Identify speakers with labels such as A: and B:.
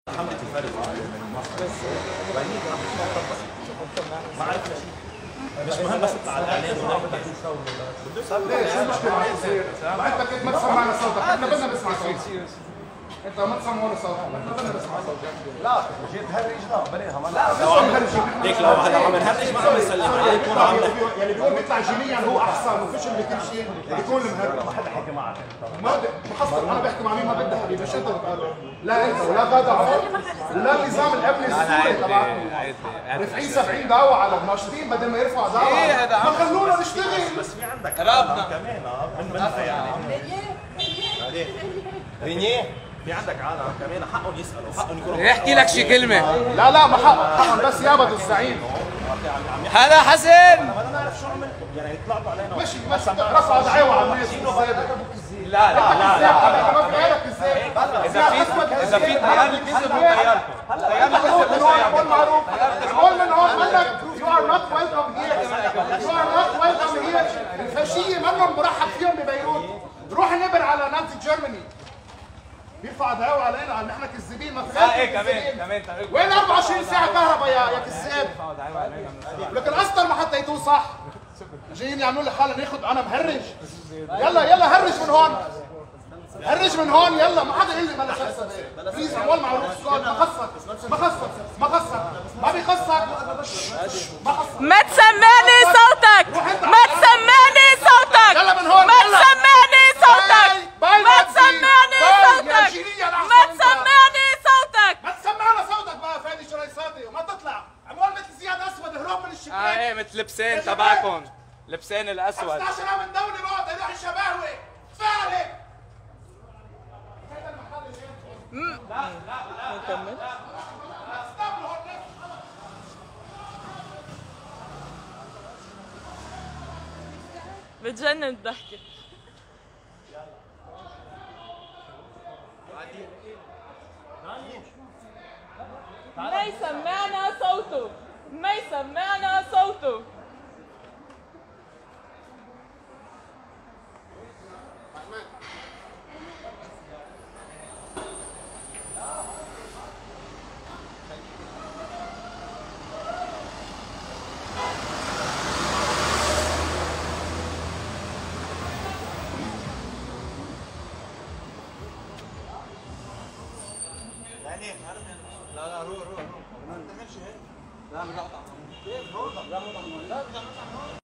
A: حملة الفارس من مصر بس وهي ما عرفنا شيء مش مهم بس تطلع على الاعلام
B: ليه شو المشكلة عم يصير؟ انت كنت ما تسمعنا صوتك، احنا بدنا نسمع صوتك. انت ما تسمعونا صوتك، احنا بدنا نسمع صوتك.
C: لا جيت هرج بديها ما
B: لا لو عم نهرج
A: ليك لو عم نهرج ما عم نسلم عليه يكون عم
B: يعني بيقول بيطلع جينيا هو احسن وفيش اللي كل شيء بيكون المهرج.
C: ما حدا حكى معك
B: ما بحصل انا بحكي مع مين ما بدي حبيبي مش انت بتقرر. لا انت ولا غادة عمر ولا النظام الامني السوري تبعكم. رافعين 70 دعوة على الناشطين بدل ما يرفعوا دعوة. ما خلونا نشتغل.
A: بس في عندك عالم كمان من يعني رينيه في عندك عالم كمان حقهم يسالوا حقهم يقولوا
D: يحكي لك شي كلمة.
B: لا ما حقهم بس يابدوا الزعيم.
D: هلا حسن
A: بدنا نعرف شو عملتوا يعني طلعتوا علينا
B: مش رفعوا دعوة على الناس.
D: لا
B: ما في غيرك ازاي؟
D: اذا في تيار الكذب هو تياركم.
B: قول من هون منك you are not welcome here. You are not welcome here. الفاشية منهم مرحب فيهم ببيروت. روح نبر على نانسي جيرماني. بيرفع دعوة علينا على نحن كذابين ما في
D: كمان
B: وين 24 ساعة كهرباء يا كذاب؟ لكن اصلا ما حطيتوه صح. جايين يعملوا لي حالة ناخذ انا مهرج. يلا هرج من هون. هرج من هون يلا ما حدا يقول لي بلا شخص بليز اول معروف سؤال ما خصك ما بيخصك
E: ما تسمعني صوتك ما تسمعني صوتك
B: يلا من هون
E: ما تسمعني صوتك ما تسمعني صوتك ما تسمعني صوتك
B: ما تسمعنا صوتك بقى فادي شريصاتي وما تطلع عمول مثل زياد اسود هروب من الشباك
D: ايه مثل لبسان تبعكم لبسان الاسود
B: 15 من دولة بقعد اروح الشباوي فارق
E: نكمل بتجنن الضحكة ما يسمعنا صوته ما يسمعنا صوته
C: لا روح ما تدخلش هيك لا مقاطعة كيف روح